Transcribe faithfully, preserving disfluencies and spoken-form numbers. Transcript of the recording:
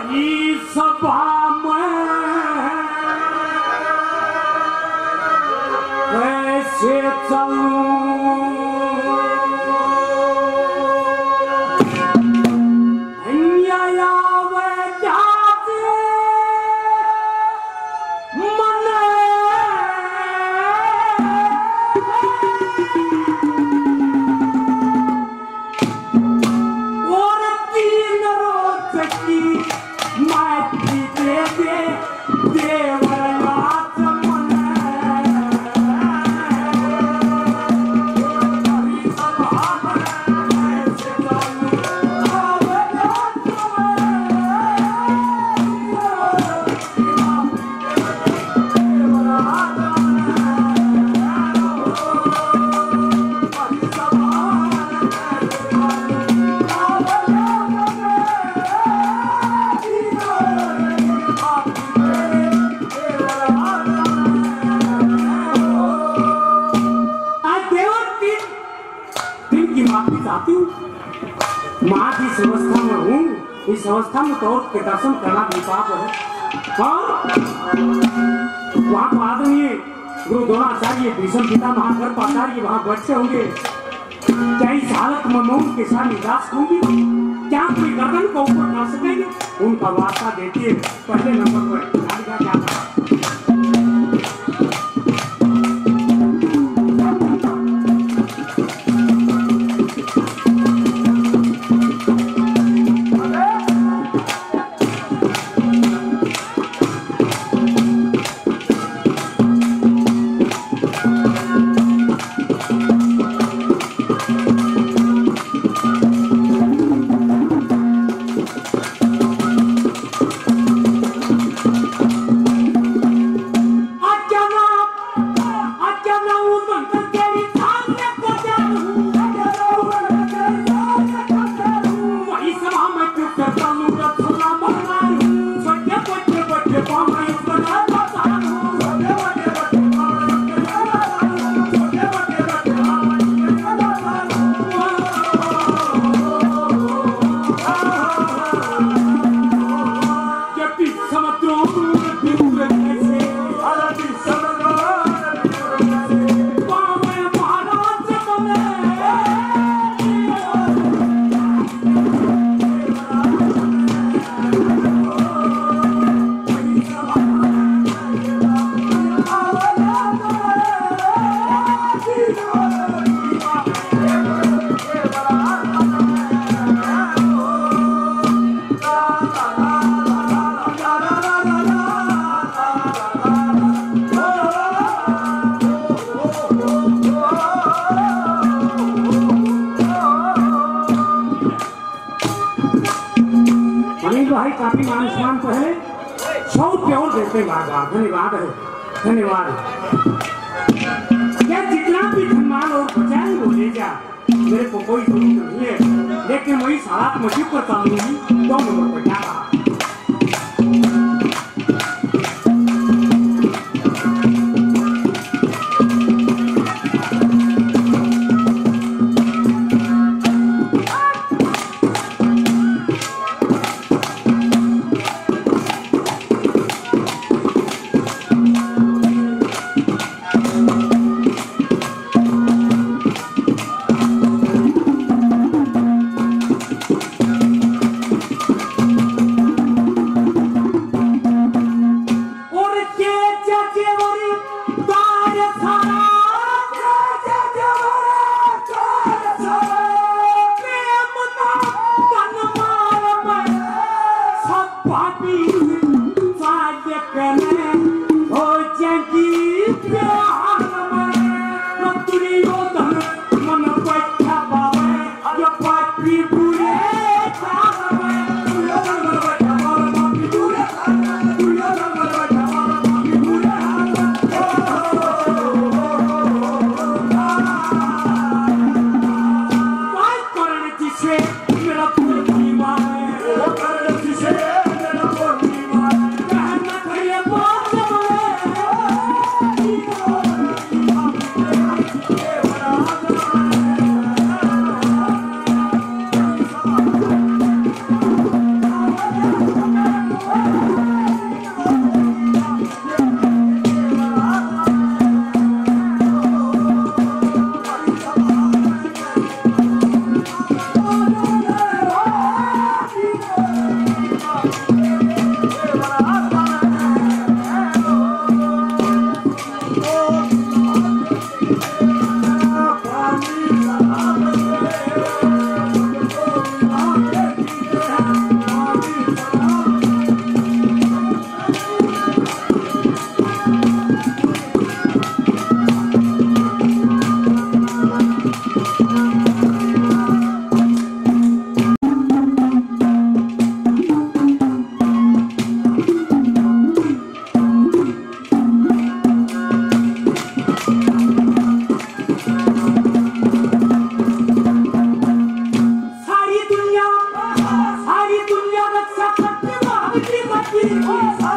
भाई सभा में कैसे चलूं इस अवस्था में तो के दर्शन करना भी पाप है। हाँ? वहाँ तो आदमी गुरु द्रोणाचार्य भीष्म पितामह गर्भाचार्य वहाँ बैठे होंगे। क्या इस हालत में मैं उनके साथ निराश होंगी? क्या कोई गर्दन को ऊपर कर सकेंगे? उनका वार्ता देती है पहले नंबर पर क्या था? काफी मान सम्मान तो है, सौ रुपये और देते धन्यवाद है, धन्यवाद। क्या जितना भी सम्मान और बचाए वो ले जा, मेरे को कोई जरूरत नहीं है, लेकिन वही हालात मुझे पर चालूंगी दो नंबर पर क्या रहा। सत्य भाव की मती